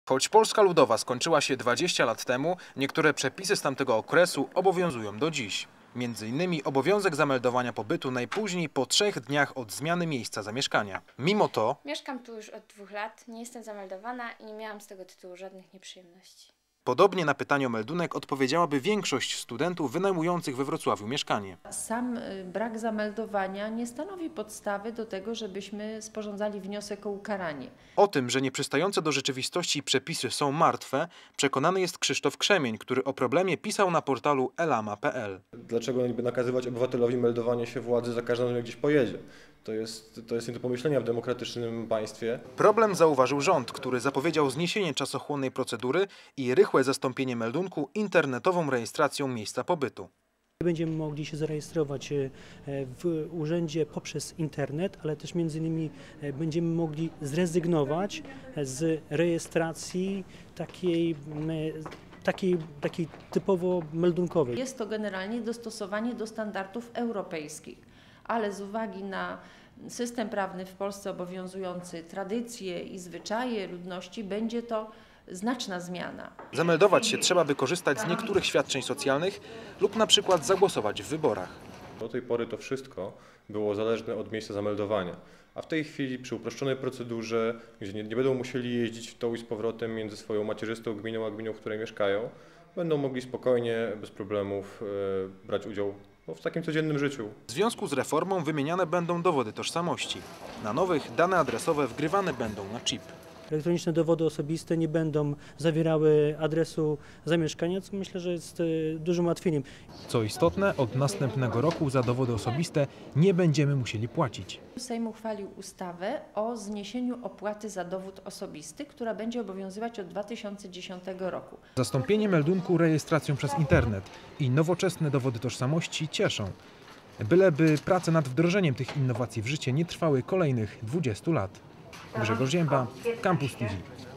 Choć Polska Ludowa skończyła się 20 lat temu, niektóre przepisy z tamtego okresu obowiązują do dziś. Między innymi obowiązek zameldowania pobytu najpóźniej po 3 dniach od zmiany miejsca zamieszkania. Mimo to Mieszkam tu już od 2 lat, nie jestem zameldowana i nie miałam z tego tytułu żadnych nieprzyjemności. podobnie na pytanie o meldunek odpowiedziałaby większość studentów wynajmujących we Wrocławiu mieszkanie. Sam brak zameldowania nie stanowi podstawy do tego, żebyśmy sporządzali wniosek o ukaranie. O tym, że nieprzystające do rzeczywistości przepisy są martwe, przekonany jest Krzysztof Krzemień, który o problemie pisał na portalu elama.pl. Dlaczego niby nakazywać obywatelowi meldowanie się władzy za każdym razem, jak gdzieś pojedzie? To jest nie do pomyślenia w demokratycznym państwie. Problem zauważył rząd, który zapowiedział zniesienie czasochłonnej procedury i rychłe zastąpienie meldunku internetową rejestracją miejsca pobytu. Będziemy mogli się zarejestrować w urzędzie poprzez internet, ale też między innymi będziemy mogli zrezygnować z rejestracji takiej typowo meldunkowej. Jest to generalnie dostosowanie do standardów europejskich, ale z uwagi na system prawny w Polsce obowiązujący, tradycje i zwyczaje ludności, będzie to znaczna zmiana. Zameldować się trzeba, by korzystać z niektórych świadczeń socjalnych lub na przykład zagłosować w wyborach. Do tej pory to wszystko było zależne od miejsca zameldowania. A w tej chwili przy uproszczonej procedurze, gdzie nie będą musieli jeździć w to i z powrotem między swoją macierzystą gminą a gminą, w której mieszkają, będą mogli spokojnie, bez problemów brać udział w takim codziennym życiu. W związku z reformą wymieniane będą dowody tożsamości. Na nowych dane adresowe wgrywane będą na chip. Elektroniczne dowody osobiste nie będą zawierały adresu zamieszkania, co myślę, że jest dużym ułatwieniem. Co istotne, od następnego roku za dowody osobiste nie będziemy musieli płacić. Sejm uchwalił ustawę o zniesieniu opłaty za dowód osobisty, która będzie obowiązywać od 2010 roku. Zastąpienie meldunku rejestracją przez internet i nowoczesne dowody tożsamości cieszą. Byleby prace nad wdrożeniem tych innowacji w życie nie trwały kolejnych 20 lat. Grzegorz Zięba, Campus TV.